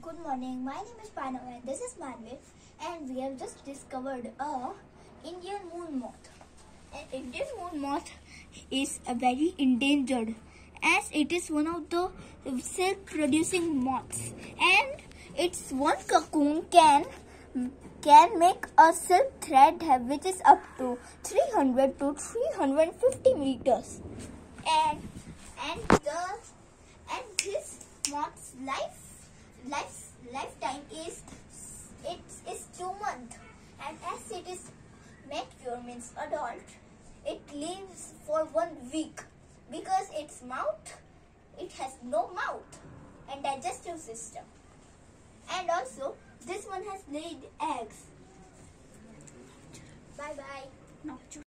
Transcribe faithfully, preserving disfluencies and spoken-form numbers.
Good morning. My name is Pano and this is Manvi, and we have just discovered a Indian moon moth. An Indian moon moth is a very endangered as it is one of the silk producing moths, and its one cocoon can can make a silk thread which is up to three hundred to three hundred fifty meters, and and the and this moth's life life lifetime is it is two months, and as it is mature means adult, it lives for one week because its mouth it has no mouth and digestive system, and also this one has laid eggs. Bye bye.